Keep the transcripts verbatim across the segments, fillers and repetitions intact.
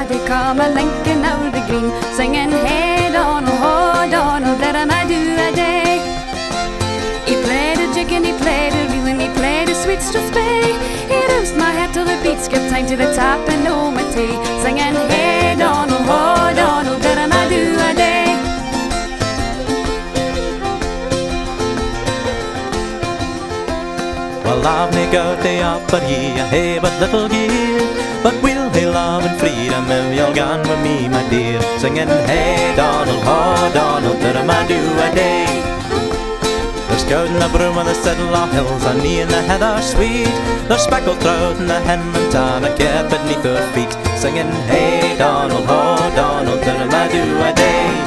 they call Malinky now the green, singing hey Donald, oh Donald, let him I do a day. He played a jig and he played a reel and he played a sweet strathspey. He roused my head till the beats kept time to the tap and no my tea, singing hey Donald, oh Donald, let him I do a day. Well, I've nae gouty up but ye, I hae but little gear, but we'll hae love and freedom if you'll gang with me, my dear, singing hey Donald, oh Donald, let him I do a day. There's goud in the broom on the Sidlaw hills, and me in the heather sweet. There's speckled trout in the hen and tan, a cat beneath her feet, singing hey Donald, oh Donald, let him I do a day.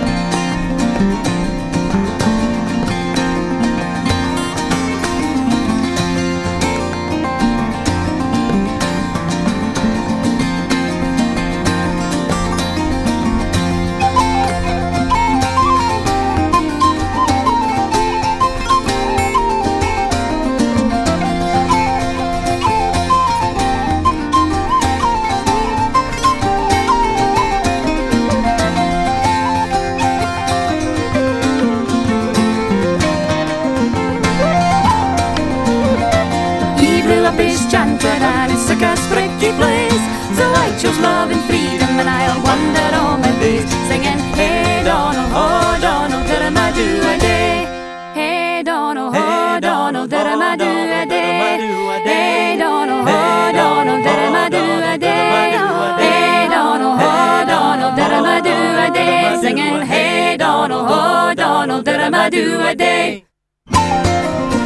His chanter and his sick as pricky place, so I chose love and freedom and I'll wander all my days, singing hey Donald, oh Donald, let him I do a day. Hey Donald, oh Donald, let him I do a day. Hey Donald, oh Donald, let him I do a day. Hey Donald, oh Donald, let him I do a day, singing hey Donald, oh Donald, let him I do a day.